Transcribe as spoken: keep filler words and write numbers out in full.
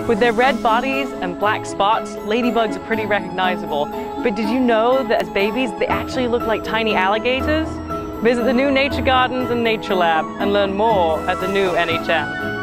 With their red bodies and black spots, ladybugs are pretty recognizable. But did you know that as babies, they actually look like tiny alligators? Visit the new Nature Gardens and Nature Lab and learn more at the new N H M.